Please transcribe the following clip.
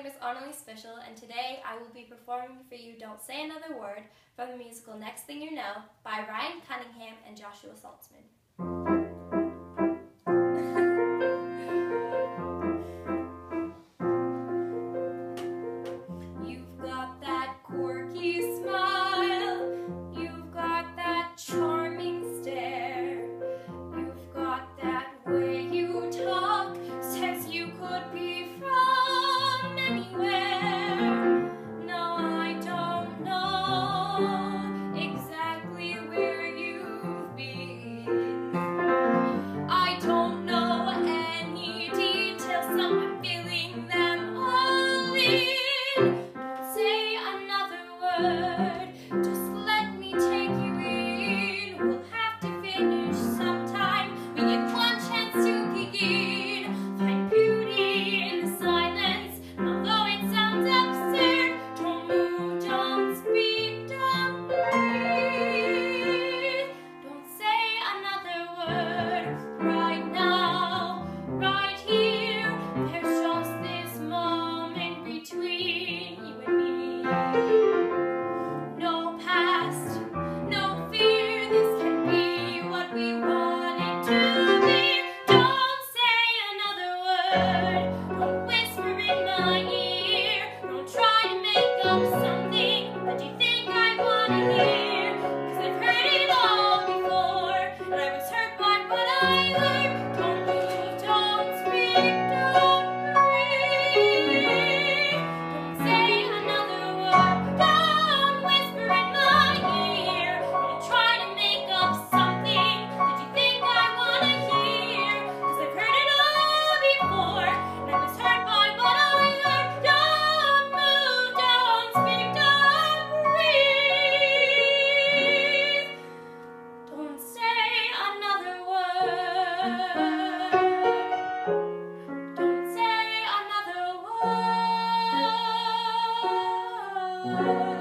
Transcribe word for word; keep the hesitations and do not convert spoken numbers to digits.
name is Annalie Special, and today I will be performing for you Don't Say Another Word from the musical Next Thing You Know by Ryan Cunningham and Joshua Salzman. You've got that quirky smile, you've got that charming stare, you've got that way you talk, says you could be from anywhere. No, I don't know exactly where you've been. I don't know any details, so I'm filling them all in. Don't say another word, just let me take you in. We'll have to finish sometime, we get one chance to begin. Find beauty in the silence, and although it sounds absurd, don't move, don't speak, don't breathe. Don't say another word right now, right here. There's just this moment between you and me. No past, no fear, this can be what we want it to be. Don't say another word, don't whisper in my ear, don't try to make up something that you think I want to hear. 'Cause I've heard it all before, and I was hurt by what I heard. Don't move, don't speak, don't breathe. Don't say another word, don't whisper in my ear, don't try to make up something that you think I want to hear. 'Cause I've heard it all before, and I was hurt by what I heard. Don't move, don't speak, don't breathe. Don't say another word. Don't say another word.